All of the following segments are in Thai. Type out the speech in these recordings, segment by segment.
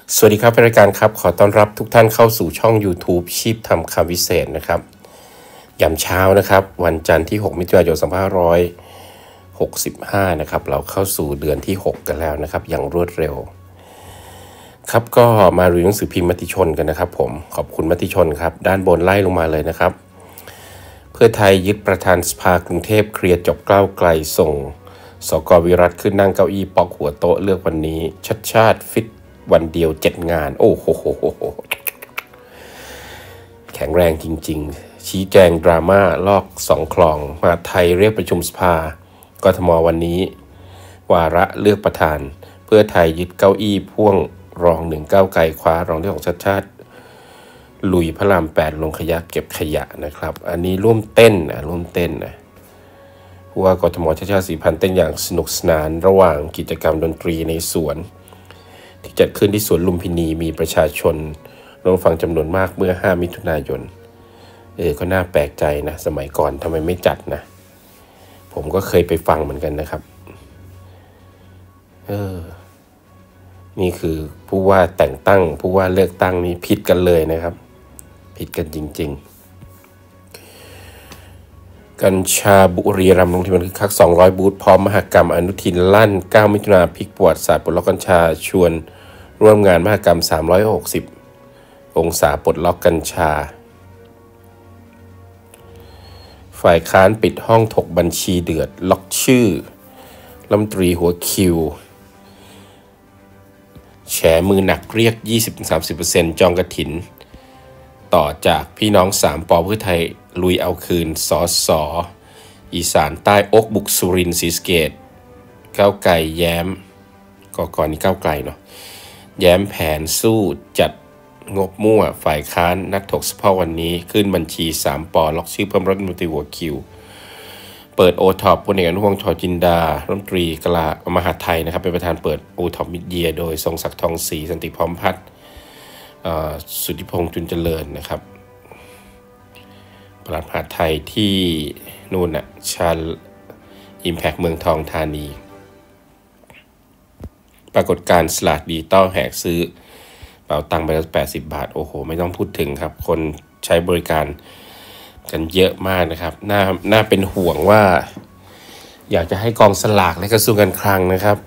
สวัสดีครับรายการครับขอต้อนรับทุกท่านเข้าสู่ช่อง YouTube ชีพทำคำวิเศษนะครับยามเช้านะครับวันจันทร์ที่6มิถุนายน2565นะครับเราเข้าสู่เดือนที่6กันแล้วนะครับอย่างรวดเร็วครับก็มารีวิวหนังสือพิมพ์มติชนกันนะครับผมขอบคุณมติชนครับด้านบนไล่ลงมาเลยนะครับเพื่อไทยยึดประธานสภากรุงเทพเคลียร์จบก้าวไกลส่งสก.วิรัตขึ้นนั่งเก้าอี้ปอกหัวโต๊ะเลือกวันนี้ชัดชาติฟิตวันเดียว7งานโอ้โหแข็งแรงจริงๆชี้แจงดราม่าลอก2คลองมหาไทยเรียกประชุมสภากทมวันนี้วาระเลือกประธานเพื่อไทยยึดเก้าอี้พ่วงรอง1ก้าวไกลคว้ารองที่ของชัดชาติลุยพระราม8ลงขยะเก็บขยะนะครับอันนี้ร่วมเต้นผู้ว่ากทมชัดชาติ4,000เต้นอย่างสนุกสนานระหว่างกิจกรรมดนตรีในสวนที่จัดขึ้นที่สวนลุมพินีมีประชาชนร่วมฟังจำนวนมากเมื่อ5มิถุนายนก็น่าแปลกใจนะสมัยก่อนทำไมไม่จัดนะผมก็เคยไปฟังเหมือนกันนะครับนี่คือผู้ว่าแต่งตั้งผู้ว่าเลือกตั้งนี้ผิดกันเลยนะครับผิดกันจริงๆกัญชาบุรีรัมย์ลงทะเบียนคือคัก200บูธพร้อมมหกรรมอนุทินลั่น9มิถุนายนพลิกประวัติศาสตร์ปลดล็อกกัญชาชวนร่วมงานมหกรรม360องศาปลดล็อกกัญชาฝ่ายค้านปิดห้องถกบัญชีเดือดล็อกชื่อรัฐมนตรีหัวคิวแฉมือหนักเรียก 20-30% จองกฐินต่อจากพี่น้อง3ป.เพื่อไทยลุยเอาคืนสส.อีสานใต้อกบุกสุรินทร์ศรีสะเกษก้าวไกลแย้มก่อนนี้ก้าวไกลเนาะแย้มแผนสู้จัดงบมั่วฝ่ายค้านนัดถกเฉพาะวันนี้ขึ้นบัญชี3ป.ล็อกชื่อเพิ่มรัฐมนตรีหัวคิวเปิดโอท็อปพลเอกอนุพงษ์ ชจินดารัฐมนตรีมหาดไทยนะครับเป็นประธานเปิดโอท็อปมิดเยียโดยทรงศักดิ์ทองศรีสันติพร้อมพัฒน์สุทธิพงษ์จุนเจริญนะครับปลัดมหาดไทยที่นู่นน่ะชาอิมแพคเมืองทองธานีปรากฏการณ์สลากดิจิตอลแหกซื้อเป๋าตังค์ไปแล้ว80 บาทโอ้โหไม่ต้องพูดถึงครับคนใช้บริการกันเยอะมากนะครับน่าเป็นห่วงว่าอยากจะให้กองสลากและกระทรวงการคลังนะครับ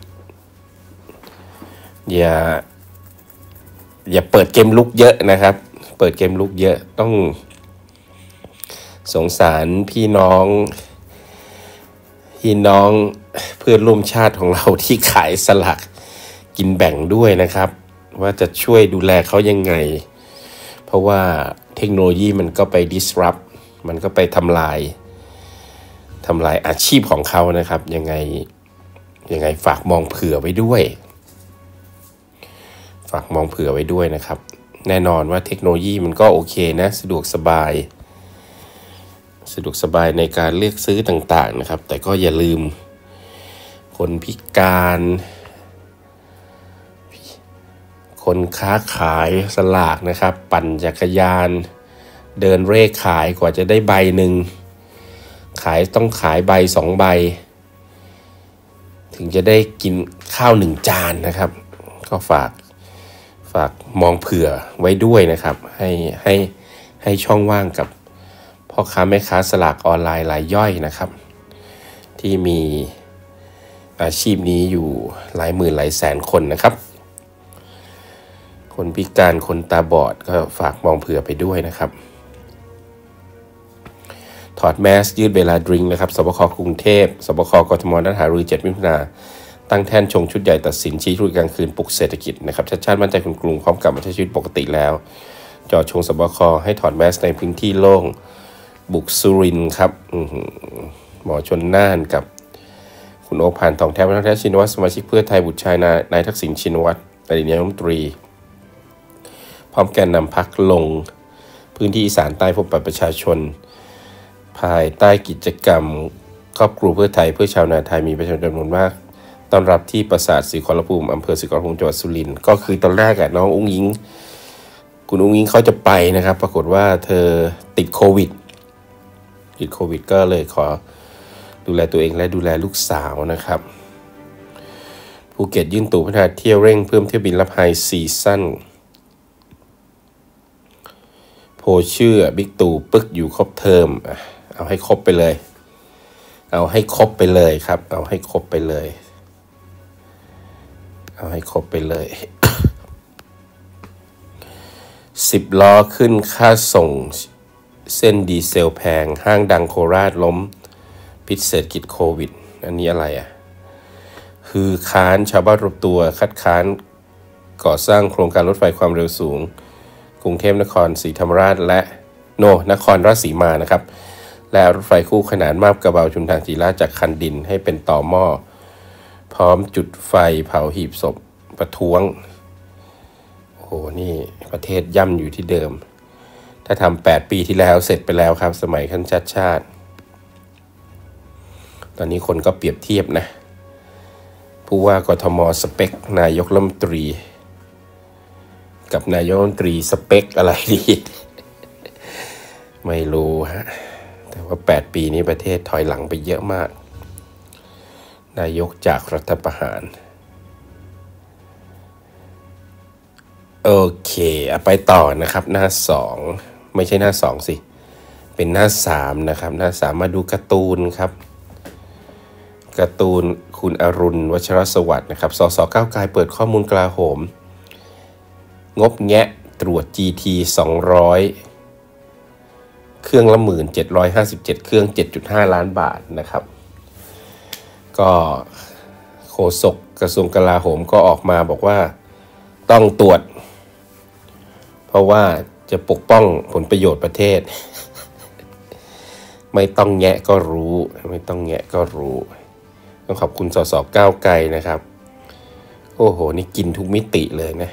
อย่าเปิดเกมลุกเยอะนะครับเปิดเกมลุกเยอะต้องสงสารพี่น้องเพื่อนร่วมชาติของเราที่ขายสลากกินแบ่งด้วยนะครับว่าจะช่วยดูแลเขายังไงเพราะว่าเทคโนโลยีมันก็ไป disrupt มันก็ไปทำลายอาชีพของเขานะครับยังไงฝากมองเผื่อไว้ด้วยนะครับแน่นอนว่าเทคโนโลยีมันก็โอเคนะสะดวกสบายในการเลือกซื้อต่างๆนะครับแต่ก็อย่าลืมคนพิการคนค้าขายสลากนะครับปั่นจักรยานเดินเร่ขายกว่าจะได้ใบหนึ่งต้องขายใบ2 ใบถึงจะได้กินข้าว1 จานนะครับก็ฝากมองเผื่อไว้ด้วยนะครับให้ช่องว่างกับพ่อค้าแม่ค้าสลากออนไลน์รายย่อยนะครับที่มีอาชีพนี้อยู่หลายหมื่นหลายแสนคนนะครับคนพิการคนตาบอดก็ฝากมองเผื่อไปด้วยนะครับถอดแมสยืดเวลาดริงนะครับสบคกรุงเทพสบคกทมนัดหารือ7มิถุนายนตั้งแท่นชงชุดใหญ่ตัดสินชี้ธุรกิจกลางคืนปลุกเศรษฐกิจนะครับชัดชาติมั่นใจคนกรุงพร้อมกลับมาใช้ชีวิตปกติแล้วจอดชงสบคให้ถอดแมสในพื้นที่โล่งบุกสุรินทร์ครับหมอชนน่านกับคุณโอภานทองแท้วัฒนชินวัตรสมาชิกเพื่อไทยบุตรชายนายทักษิณชินวัตรอดีตนายกรัฐมนตรีพร้อมแกนนำพรรคลงพื้นที่อีสานใต้พบปะประชาชนภายใต้กิจกรรมครอบครัวเพื่อไทยเพื่อชาวนาไทยมีประชาชนจำนวนมากต้อนรับที่ปราสาทศรีขอรภูมิอำเภอศรีขอรภูมิจังหวัดสุรินทร์ก็คือตอนแรกน้องอุ้งอิงคุณอุ้งอิงเขาจะไปนะครับปรากฏว่าเธอติดโควิดก็เลยขอดูแลตัวเองและดูแลลูกสาวนะครับภูเก็ตยื่นตู่พัฒนาเที่ยวเร่งเพิ่มเที่ยวบินรับไฮซีซั่นโพชื่อบิ๊กตู่ปึ๊กอยู่ครบเทอมเอาให้ครบไปเลยเอาให้ครบไปเลยครับเอาให้ครบไปเลยเอาให้ครบไปเลย 10 ล้อขึ้นค่าส่งเส้นดีเซลแพงห้างดังโคราชล้มพิษเศรษฐกิจโควิดอันนี้อะไรคือค้านชาวบ้านรวมตัวคัดค้านก่อสร้างโครงการรถไฟความเร็วสูงกรุงเทพนครศรีธรรมราชและนครราชสีมานะครับและรถไฟคู่ขนานมาบกระเบาชุมทางจีราจากคันดินให้เป็นต่อหม้อพร้อมจุดไฟเผาหีบศพประท้วงโอ้โหนี่ประเทศย่ำอยู่ที่เดิมถ้าทำ8 ปีที่แล้วเสร็จไปแล้วครับสมัยขั้นชาติตอนนี้คนก็เปรียบเทียบนะผู้ว่ากทมสเปค นายกรัฐมนตรีกับนายกรัฐมนตรีสเปคอะไรดีไม่รู้ฮะแต่ว่า8 ปีนี้ประเทศถอยหลังไปเยอะมากนายกจากรัฐประหารโอเคไปต่อนะครับหน้า2ไม่ใช่หน้า2สิเป็นหน้า3นะครับหน้า3มาดูการ์ตูนครับการ์ตูนคุณอรุณวัชรสวัสดิ์นะครับสสก้าวไกลเปิดข้อมูลกลาโหมงบแงะตรวจ GT 200เครื่องละ1757เครื่อง 7.5 ล้านบาทนะครับก็โฆษกกระทรวงกลาโหมก็ออกมาบอกว่าต้องตรวจเพราะว่าจะปกป้องผลประโยชน์ประเทศ ไม่ต้องแงะก็รู้ไม่ต้องแงะก็รู้ต้องขอบคุณสสก้าวไกลนะครับโอ้โหนี่กินทุกมิติเลยนะ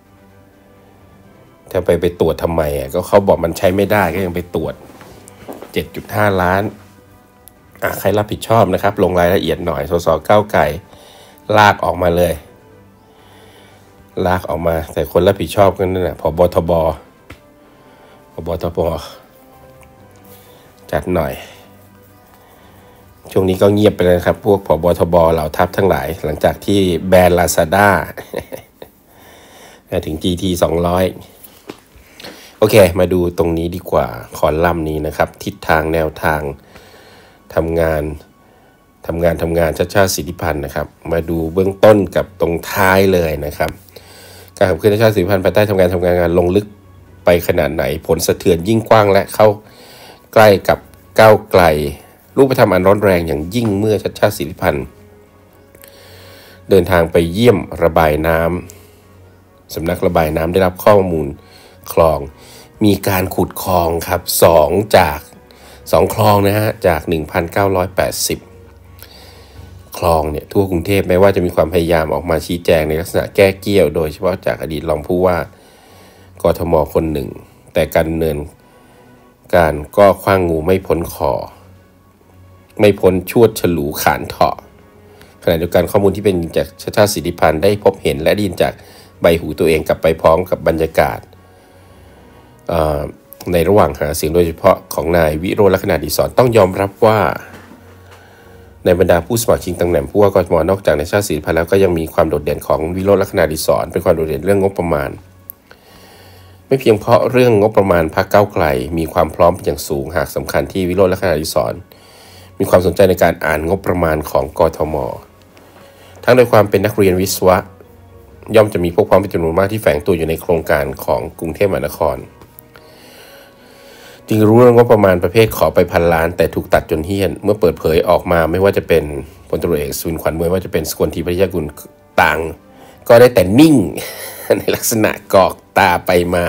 ถ้าไปตรวจทำไมก็เขาบอกมันใช้ไม่ได้ก็ยังไปตรวจ 7.5 ล้านใครรับผิดชอบนะครับลงรายละเอียดหน่อยสสก้าวไกลลากออกมาเลยลากออกมาแต่คนรับผิดชอบกันนั่นแหละผบทบจัดหน่อยช่วงนี้ก็เงียบไปเลยครับพวกผบทบเหล่าทัพทั้งหลายหลังจากที่แบน Lazada ถึง GT 200โอเคมาดูตรงนี้ดีกว่าคอลัมน์นี้นะครับทิศทางแนวทางทำงานชาติสิทธิพันธ์นะครับมาดูเบื้องต้นกับตรงท้ายเลยนะครับการขับเคลื่อนชาติสิทธิพันธ์ภายใต้ทำงานลงลึกไปขนาดไหนผลสะเทือนยิ่งกว้างและเข้าใกล้กับก้าวไกลรูปธรรมอันร้อนแรงอย่างยิ่งเมื่อชาติสิทธิพันธ์เดินทางไปเยี่ยมระบายน้ำสำนักระบายน้ำได้รับข้อมูลคลองมีการขุดคลองครับ2คลองนะฮะจาก 1,980 คลองเนี่ยทั่วกรุงเทพแม้ว่าจะมีความพยายามออกมาชี้แจงในลักษณะแก้เกี้ยวโดยเฉพาะจากอดีตรองผู้ว่ากทมคนหนึ่งแต่การดำเนินการก็ขว้างงูไม่พ้นคอไม่พ้นชวดฉลูขานเถาะขณะเดียวกันข้อมูลที่เป็นจากชาติสิทธิพันธ์ได้พบเห็นและได้ยินจากใบหูตัวเองกลับไปพร้อมกับบรรยากาศในระหว่างหาเสียงโดยเฉพาะของนายวิโรจน์ ลักษณะดิศรต้องยอมรับว่าในบรรดาผู้สมัครชิงตำแหน่งผู้ว่ากทมนอกจากในชาติสิทธิพันธ์แล้วก็ยังมีความโดดเด่นของวิโรจน์ ลักษณะดิศรเป็นความโดดเด่นเรื่องงบประมาณไม่เพียงเพราะเรื่องงบประมาณพรรคก้าวไกลมีความพร้อมเป็นอย่างสูงหากสำคัญที่วิโรจน์ ลักษณะดิศรมีความสนใจในการอ่านงบประมาณของกทมทั้งโดยความเป็นนักเรียนวิศวะย่อมจะมีพวกพ้องเป็นจำนวนมากที่แฝงตัวอยู่ในโครงการของกรุงเทพมหานครจึงรู้เรื่องงบประมาณประเภทขอไป1,000 ล้านแต่ถูกตัดจนเหี้ยนเมื่อเปิดเผยออกมาไม่ว่าจะเป็นพลตำรวจเอกสุวินทร์ขวัญเมืองว่าจะเป็นสกลทีพัทยากุลต่างก็ได้แต่นิ่ง ในลักษณะกอกตาไปมา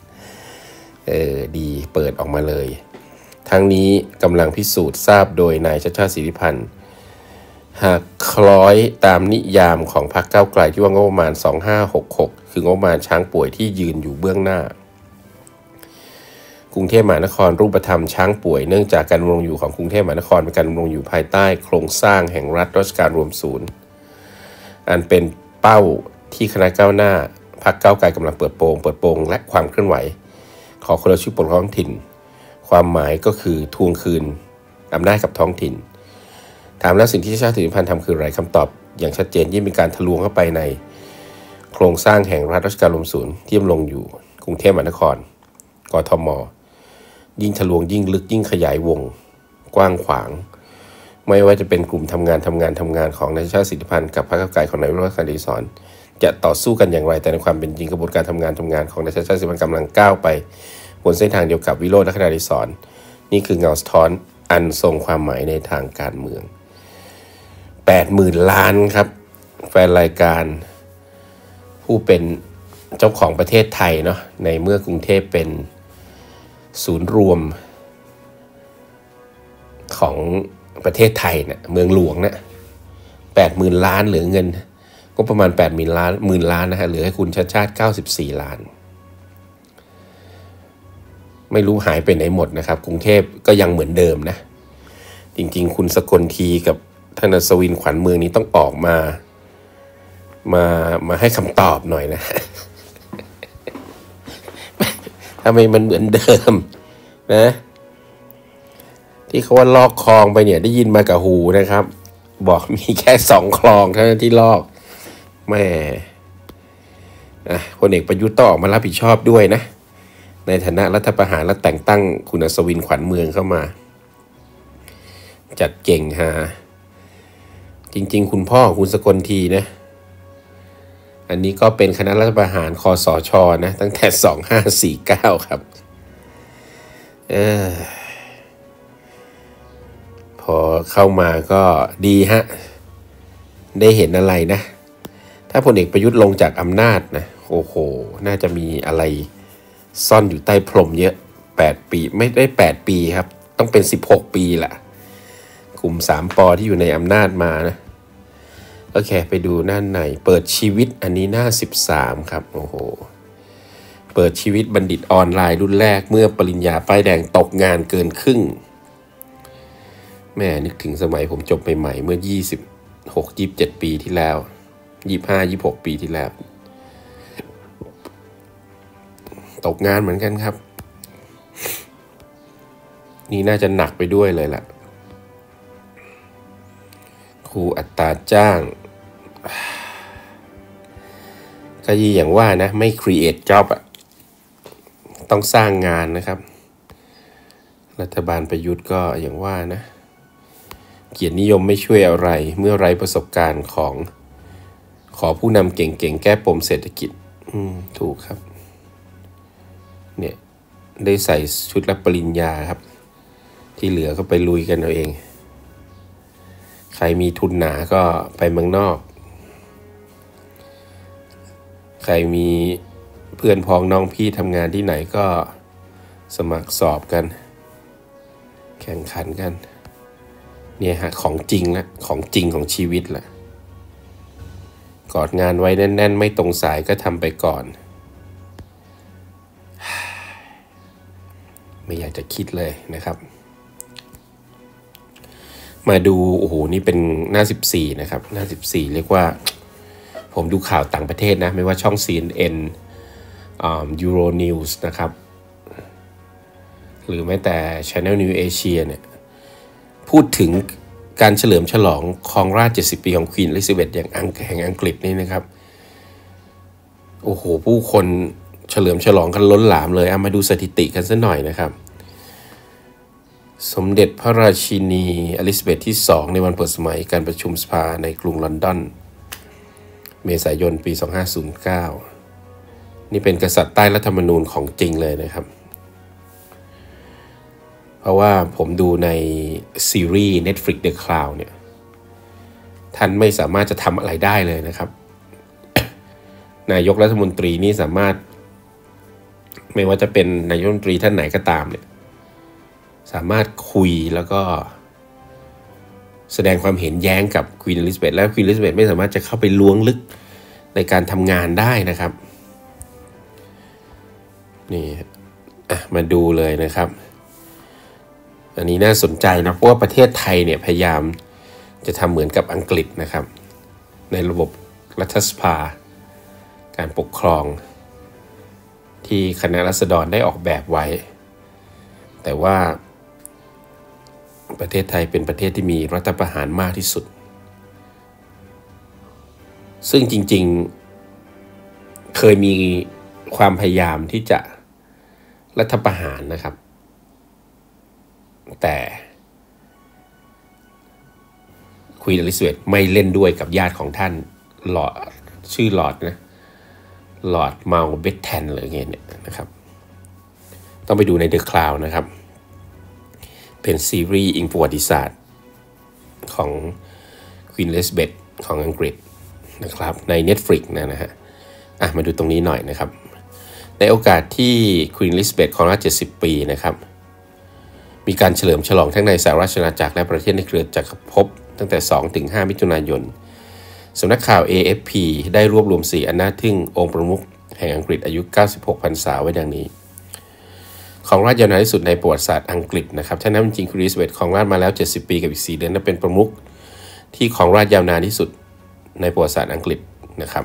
ดีเปิดออกมาเลยทั้งนี้กำลังพิสูจน์ทราบโดยนายชาติสิทธิพันธ์หากคล้อยตามนิยามของพรรคก้าวไกลที่ว่างบประมาณ2566คืองบประมาณช้างป่วยที่ยืนอยู่เบื้องหน้ากรุงเทพมหานครรูปธรรมช้างป่วยเนื่องจากการดำรงอยู่ของกรุงเทพมหานครเป็นการดำรงอยู่ภายใต้โครงสร้างแห่งรัฐราชการรวมศูนย์อันเป็นเป้าที่คณะก้าวหน้าพรรคก้าวไกลกำลังเปิดโปงและความเคลื่อนไหวขอคนละชื่อปกครองท้องถิ่นความหมายก็คือทวงคืนอำนาจกับท้องถิ่นถามแล้วสิ่งที่ชาติสิทธิพันธ์ทำคืออะไรคำตอบอย่างชัดเจนยิ่งมีการทะลวงเข้าไปในโครงสร้างแห่งรัฐราชการรวมศูนย์ที่ดำรงอยู่กรุงเทพมหานครกทมยิ่งทะลวงยิ่งลึกยิ่งขยายวงกว้างขวางไม่ว่าจะเป็นกลุ่มทำงานของนายชาติสิทธิพันธ์กับพรรคก้าวไกลของนายวิโรจน์ คณดิศรจะต่อสู้กันอย่างไรแต่ในความเป็นจริงกระบวนการทำงานของนายชาติสิทธิพันธ์กำลังก้าวไปบนเส้นทางเดียวกับวิโรจน์ คณดิศรนี่คือเงาสะท้อนอันทรงความหมายในทางการเมือง 80,000 ล้านครับแฟนรายการผู้เป็นเจ้าของประเทศไทยเนาะในเมื่อกรุงเทพเป็นศูนย์รวมของประเทศไทยเนี่ยเมืองหลวงเนี่ย80,000 ล้านเหลือเงินก็ประมาณ80,000 ล้านนะฮะเหลือให้คุณชาติ94 ล้านไม่รู้หายไปไหนหมดนะครับกรุงเทพก็ยังเหมือนเดิมนะจริงๆคุณสกลทีกับท่านอัศวินขวัญเมืองนี้ต้องออกมาให้คำตอบหน่อยนะ ทำไมมันเหมือนเดิมนะที่เขาว่าลอกคลองไปเนี่ยได้ยินมากับหูนะครับบอกมีแค่2 คลองเท่านั้นที่ลอกแม่พลเอกประยุทธ์ต้องออกมารับผิดชอบด้วยนะในฐานะรัฐประหารและแต่งตั้งคุณอัศวินขวัญเมืองเข้ามาจัดเก่งฮะจริงๆคุณพ่อคุณสกลทีนะอันนี้ก็เป็นคณะรัฐประหารคสช.นะตั้งแต่2549ครับพอเข้ามาก็ดีฮะได้เห็นอะไรนะถ้าพลเอกประยุทธ์ลงจากอำนาจนะโอ้โหน่าจะมีอะไรซ่อนอยู่ใต้พรมเยอะ8 ปีไม่ได้8 ปีครับต้องเป็น16 ปีละกลุ่ม3 ป.ที่อยู่ในอำนาจมานะโอเคไปดูหน้าไหนเปิดชีวิตอันนี้หน้า13ครับโอ้โหเปิดชีวิตบัณฑิตออนไลน์รุ่นแรกเมื่อปริญญาป้ายแดงตกงานเกินครึ่งแม่นึกถึงสมัยผมจบใหม่ๆเมื่อ26-27 ปีที่แล้ว25-26 ปีที่แล้วตกงานเหมือนกันครับนี่น่าจะหนักไปด้วยเลยล่ะครูอัตราจ้างก็อย่างว่านะไม่ create job อ่ะต้องสร้างงานนะครับรัฐบาลประยุทธ์ก็อย่างว่านะเกียรตินิยมไม่ช่วยอะไรเมื่อไร้ประสบการณ์ขอผู้นำเก่งๆแก้ปมเศรษฐกิจถูกครับเนี่ยได้ใส่ชุดรับปริญญาครับที่เหลือก็ไปลุยกันเอาเองใครมีทุนหนาก็ไปเมืองนอกใครมีเพื่อนพ้องน้องพี่ทำงานที่ไหนก็สมัครสอบกันแข่งขันกันเนี่ยฮะของจริงละของจริงของชีวิตละกอดงานไว้แน่นๆไม่ตรงสายก็ทำไปก่อนไม่อยากจะคิดเลยนะครับมาดูโอ้โหนี่เป็นหน้า14นะครับหน้า14เรียกว่าผมดูข่าวต่างประเทศนะไม่ว่าช่อง CNN Euronews นะครับหรือแม้แต่ Channel New Asia เนี่ยพูดถึงการเฉลิมฉลองครองราชย์70 ปีของควีนอลิซาเบธแห่งอังกฤษนี่นะครับโอ้โหผู้คนเฉลิมฉลองกันล้นหลามเลยมาดูสถิติกันสักหน่อยนะครับสมเด็จพระราชินีอลิซาเบธที่2ในวันเปิดสมัยการประชุมสภาในกรุงลอนดอนเมษายนปี2509นี่เป็นกษัตริย์ใต้รัฐธรรมนูญของจริงเลยนะครับเพราะว่าผมดูในซีรีส์ Netflix The Crown เนี่ยท่านไม่สามารถจะทำอะไรได้เลยนะครับ นายกรัฐมนตรีนี่สามารถไม่ว่าจะเป็นนายกรัฐมนตรีท่านไหนก็ตามเนี่ยสามารถคุยแล้วก็แสดงความเห็นแย้งกับควีนอลิซาเบธและควีนอลิซาเบธไม่สามารถจะเข้าไปล้วงลึกในการทำงานได้นะครับนี่มาดูเลยนะครับอันนี้น่าสนใจนะเพราะว่าประเทศไทยเนี่ยพยายามจะทำเหมือนกับอังกฤษนะครับในระบบรัฐสภาการปกครองที่คณะราษฎรได้ออกแบบไว้แต่ว่าประเทศไทยเป็นประเทศที่มีรัฐประหารมากที่สุดซึ่งจริงๆเคยมีความพยายามที่จะรัฐประหารนะครับแต่ควีนอลิซาเบธไม่เล่นด้วยกับญาติของท่านหลอดชื่อหลอดนะหลอดเมาเบธแทนหรือไงเนี่ยนะครับต้องไปดูในเดอะคลาวด์นะครับเป็นซีรีส์อิงประวัติศาสตร์ของควีนอลิซาเบธของอังกฤษนะครับใน Netflix นะฮะมาดูตรงนี้หน่อยนะครับในโอกาสที่ควีนอลิซาเบธครองราช70 ปีนะครับมีการเฉลิมฉลองทั้งในสหราชอาณาจักรและประเทศในเครือจักรภพตั้งแต่ 2-5 มิถุนายนสำนักข่าว AFP ได้รวบรวม4อันน่าทึ่งองค์ประมุขแห่งอังกฤษอายุ96 พรรษาไว้ดังนี้ของราชยาวนานที่สุดในประวัติศาสตร์อังกฤษนะครับถ้านับจริงควีนอลิซาเบธครองราชมาแล้ว70 ปีกับอีก4 เดือนนั้นเป็นประมุขที่ครองราชยาวนานที่สุดในประวัติศาสตร์อังกฤษนะครับ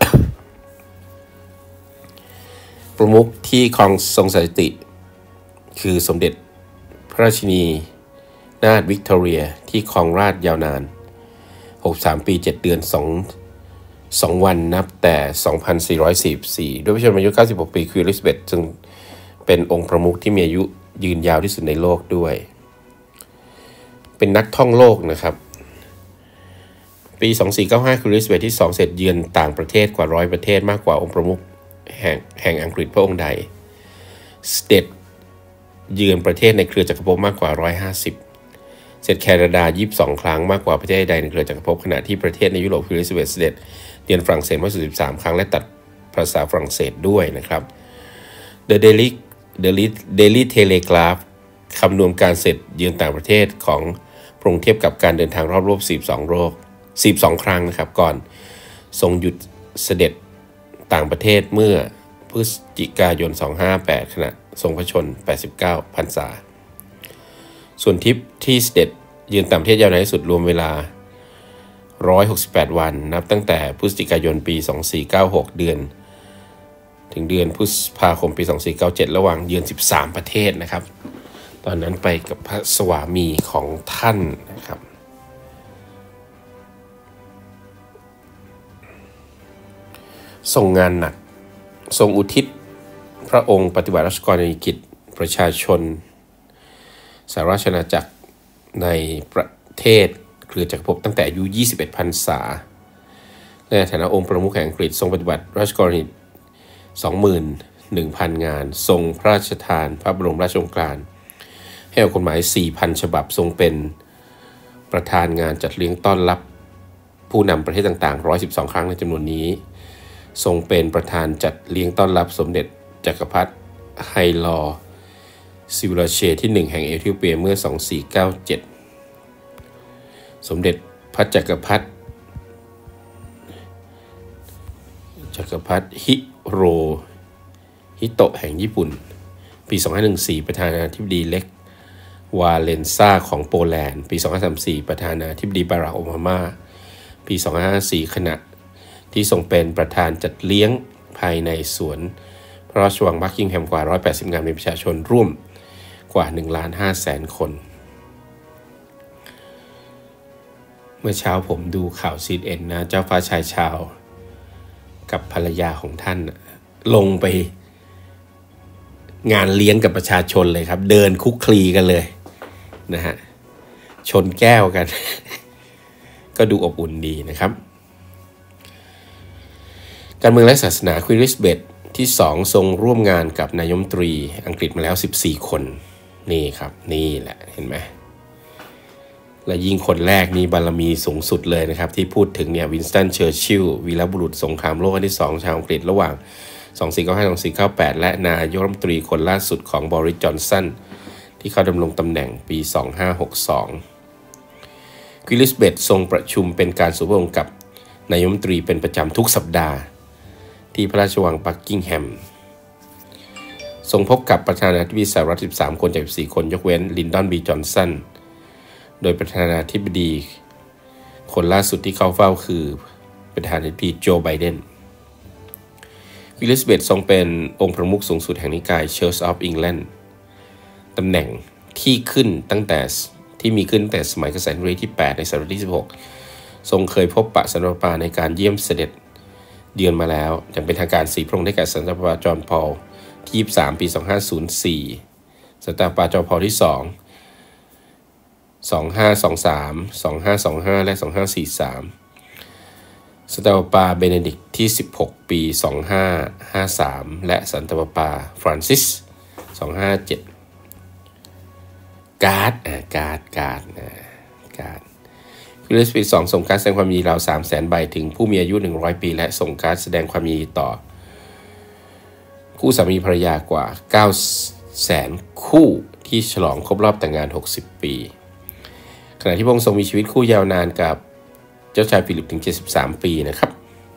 ประมุขที่ครองทรงสถิติคือสมเด็จพระราชินีนาถวิกตอเรียที่ครองราชยาวนาน63 ปี 7 เดือน2 วันนับแต่ 2444 ด้วยพระชนมายุ 96 ปีควีนอลิซาเบธจึงเป็นองค์ประมุขที่มีอายุยืนยาวที่สุดในโลกด้วยเป็นนักท่องโลกนะครับปี 2495 ควีนอลิซาเบธที่ 2 เสร็จเยือนต่างประเทศกว่า100 ประเทศมากกว่าองค์ประมุขแห่งอังกฤษพระองค์ใดเสด็จเยือนประเทศในเครือจักรภพมากกว่า150เสร็จแคนาดา22 ครั้งมากกว่าประเทศใดในเครือจักรภพขณะที่ประเทศในยุโรปควีนอลิซาเบธเสด็จเยือนฝรั่งเศสมากสุด13 ครั้งและตัดภาษาฝรั่งเศสด้วยนะครับ The Daily Telegraph คำนวณการเสร็จเยือนต่างประเทศของพระองค์เทียบกับการเดินทางรอบโลก42 ครั้งนะครับก่อนทรงหยุดเสด็จต่างประเทศเมื่อพฤศจิกายน258ขณะทรงพระชน89 พรรษาส่วนทริปที่เสด็จเยือนต่างประเทศยาวนานที่สุดรวมเวลา168 วันนับตั้งแต่พฤศจิกายนปี2496เดือนถึงเดือนพฤษภาคมปี2497ระหว่างเยือน13 ประเทศนะครับตอนนั้นไปกับพระสวามีของท่านนะครับทรงงานหนักทรงอุทิศพระองค์ปฏิบัติราชกรณียกิจประชาชนสหราชอาณาจักรในประเทศเครือจักรภพตั้งแต่อายุ21 พรรษาในฐานะองค์ประมุขแห่งอังกฤษทรงปฏิบัติราชกรณียกิจ 21,000 งานทรงพระราชทานพระบรมราชโองการให้ออกกฎหมาย 4,000 ฉบับทรงเป็นประธานงานจัดเลี้ยงต้อนรับผู้นำประเทศต่างๆ112 ครั้งในจำนวนนี้ทรงเป็นประธานจัดเลี้ยงต้อนรับสมเด็จจักรพรรดิไฮลอซิวิลาเชที่ 1แห่งเอธิโอเปียเมื่อ2497สมเด็จพระจักรพรรดิฮิโรฮิโตะแห่งญี่ปุ่นปี2514ประธานาธิบดีเล็กวาเลนซ่าของโปแลนด์ปี2534ประธานาธิบดีบารักโอบามาปี2554ขณะที่ทรงเป็นประธานจัดเลี้ยงภายในสวนพระราชวังบักกิงแฮมกว่า180 งานมีประชาชนร่วมกว่า 1,500,000 คนเมื่อเช้าผมดูข่าว CNN นะเจ้าฟ้าชายชาวกับภรรยาของท่านลงไปงานเลี้ยงกับประชาชนเลยครับเดินคุกคลีกันเลยนะฮะชนแก้วกัน ก็ดูอบอุ่นดีนะครับการเมืองและศาสนาควีนอลิซาเบธที่ 2ทรงร่วมงานกับนายกรัฐมนตรีอังกฤษมาแล้ว14 คนนี่ครับนี่แหละเห็นไหมและยิ่งคนแรกนี้บารมีสูงสุดเลยนะครับที่พูดถึงเนี่ยวินสตันเชอร์ชิลล์วีรบุรุษสงครามโลกครั้งที่ 2ชาวอังกฤษระหว่าง2495-2498และนายกรัฐมนตรีคนล่าสุดของบริส จอนสันที่เขาดำรงตำแหน่งปี2562ควีนอลิซาเบธทรงประชุมเป็นการส่วนพระองค์กับนายกรัฐมนตรีเป็นประจำทุกสัปดาห์ที่พระราชวังบักกิงแฮมทรงพบกับประธานาธิบดีสหรัฐ13 คนจาก14 คนยกเว้นลินดอน บี จอนสันโดยประธานาธิบดีคนล่าสุดที่เข้าเฝ้าคือประธานาธิบดีโจไบเดนควีนอลิซาเบธทรงเป็นองค์ประมุขสูงสุดแห่งนิกาย Church of England ตำแหน่งที่มีขึ้นตั้งแต่สมัยกษัตริย์เฮนรีที่ 8ในศตวรรษที่ทรงเคยพบปะสันตะปาในการเยี่ยมเสด็จเยือนมาแล้วอย่างเป็นทางการ4 พระองค์ได้แก่สันตะปาจอห์นพอลที่23 ปี 2504 สันตะปาจอห์นพอลที่2 2523 2525 และ 2543 สันตะปาเบเนดิกต์ที่16 ปี 2553 และสันตะปาฟรานซิส 257 การ์ดคริสปี2ส่งการ์ดแสดงความยินดีราว 300,000 ใบถึงผู้มีอายุ100 ปีและส่งการ์ดแสดงความยินดีต่อคู่สามีภรรยากว่า 900,000 คู่ที่ฉลองครบรอบแต่งงาน60 ปีขณะที่พระองค์ทรงมีชีวิตคู่ยาวนานกับเจ้าชายฟิลิปถึง73 ปีนะครับ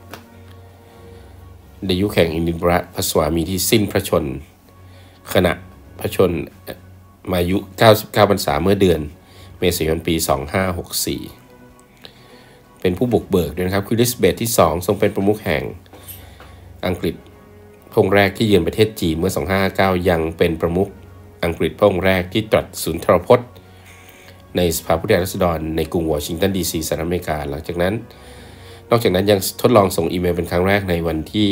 ในยุคแห่งอินดินบระพระสวามีที่สิ้นพระชนขณะพระชนมายุ99 พรรษาเมื่อเดือนเมษายนปี 2564เป็นผู้บุกเบิกด้วยนะครับควีนอลิซาเบธที่2ทรงเป็นประมุขแห่งอังกฤษพระองค์แรกที่เยือนประเทศจีนเมื่อ2559ยังเป็นประมุขอังกฤษพระองค์แรกที่ตรัสสุนทรพจน์ในสภาผู้แทนราษฎรในกรุงวอชิงตันดีซีสหรัฐอเมริกานอกจากนั้นยังทดลองส่งอีเมลเป็นครั้งแรกในวันที่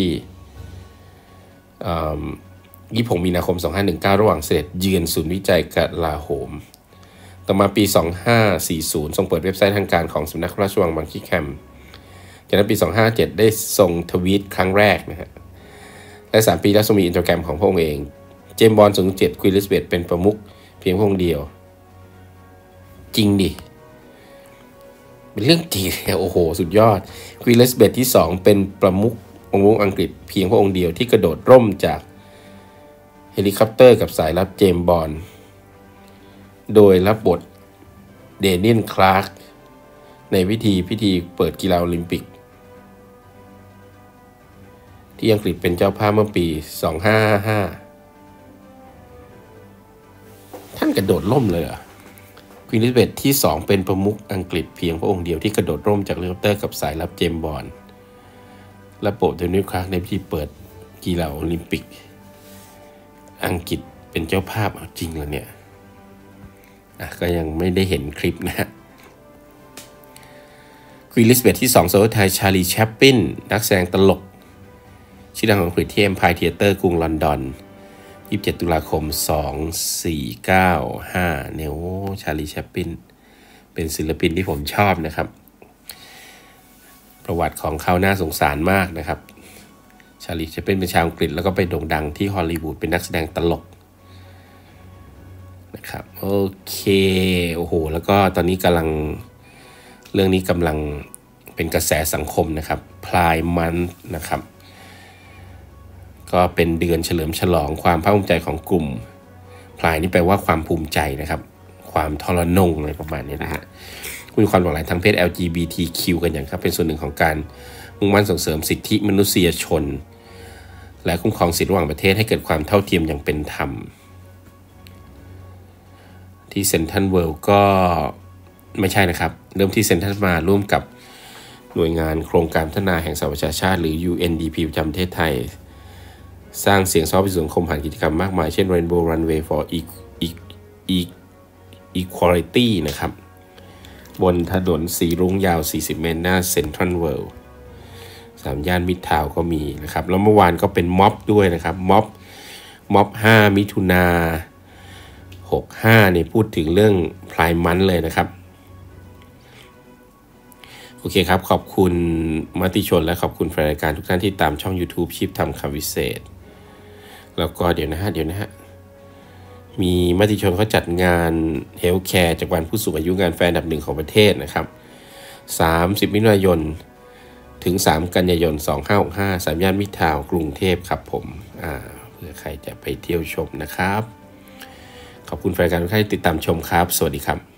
26 มีนาคม 2519ระหว่างเสด็จเยือนศูนย์วิจัยกลาโหมต่อมาปี 2540ทรงเปิดเว็บไซต์ทางการของสำนักพระราชวังบังคิงแฮมจากนั้นปี 2557ได้ทรงทวีตครั้งแรกนะฮะและ3 ปีแล้วทรงมีอินสตาแกรมของพระองค์เองเจมส์บอนด์07ควีนอลิซาเบธเป็นประมุขเพียงพระองค์เดียวจริงดิเป็นเรื่องจริงโอ้โหสุดยอดควีนอลิซาเบธที่2เป็นประมุขอังกฤษเพียงพระองค์เดียวที่กระโดดร่มจากเฮลิคอปเตอร์กับสายลับเจมส์บอนด์โดยรับบทเดเนียล คลาร์กในพิธีเปิดกีฬาโอลิมปิกที่อังกฤษเป็นเจ้าภาพเมื่อปี 2555ท่านกระโดดร่มเลยเหรอควีนอลิซาเบธที่2เป็นประมุขอังกฤษเพียงพระองค์เดียวที่กระโดดร่มจากเฮลิคอปเตอร์กับสายลับเจมส์บอนด์และโปรดเดนิล คลาร์กในพิธีเปิดกีฬาโอลิมปิกอังกฤษเป็นเจ้าภาพจริงเหรอเนี่ยก็ยังไม่ได้เห็นคลิปนะควีนอลิซาเบธที่2โซโลไทยชาลีแชปปินนักแสดงตลกชื่อดังของอังกฤษที่ Empire Theatre กรุงลอนดอน27 ตุลาคม 2495เนี่ยชาลีแชปปินเป็นศิลปินที่ผมชอบนะครับประวัติของเขาน่าสงสารมากนะครับชาลีแชปปินเป็นชาวอังกฤษแล้วก็ไปโด่งดังที่ฮอลลีวูดเป็นนักแสดงตลกนะครับโอเคโอ้โหแล้วก็ตอนนี้เรื่องนี้กำลังเป็นกระแสสังคมนะครับพลายมันนะครับก็เป็นเดือนเฉลิมฉลองความภาคภูมิใจของกลุ่มพลายนี่แปลว่าความภูมิใจนะครับความทรนงอะไรประมาณนี้นะฮะมีความหลากหลายทางเพศ LGBTQ กันอย่างครับเป็นส่วนหนึ่งของการมุ่งมั่นส่งเสริมสิทธิมนุษยชนและคุ้มครองสิทธิระหว่างประเทศให้เกิดความเท่าเทียมอย่างเป็นธรรมที่เซ็นทรัลเวิลด์ก็ไม่ใช่นะครับเริ่มที่เซ็นทรัลมาร่วมกับหน่วยงานโครงการพัฒนาแห่งสหประชาชาติหรือ UNDP ประจำประเทศไทยสร้างเสียงซอฟต์สู่สังคมผ่านกิจกรรมมากมายเช่น Rainbow Runway for Equality นะครับบนถนนสีรุ้งยาว40 เมตรหน้าเซ็นทรัลเวิลด์3 ย่านมิตรทาวน์ก็มีนะครับแล้วเมื่อวานก็เป็นม็อบด้วยนะครับม็อบ5 มิถุนา65เนี่ยพูดถึงเรื่องพลายมันเลยนะครับโอเคครับขอบคุณมติชนและขอบคุณแฟนรายการทุกท่านที่ตามช่อง YouTube ชีพทำคำวิเศษแล้วก็เดี๋ยวนะฮะมีมติชนเขาจัดงานเฮลท์แคร์จากวันผู้สูงอายุงานแฟนอันดับ1ของประเทศนะครับ30 มิถุนายนถึง3 กันยายน 2565 3 ย่านมิตรทาวน์กรุงเทพครับผมเพื่อใครจะไปเที่ยวชมนะครับขอบคุณแฟนรายการทุกท่านที่ติดตามชมครับสวัสดีครับ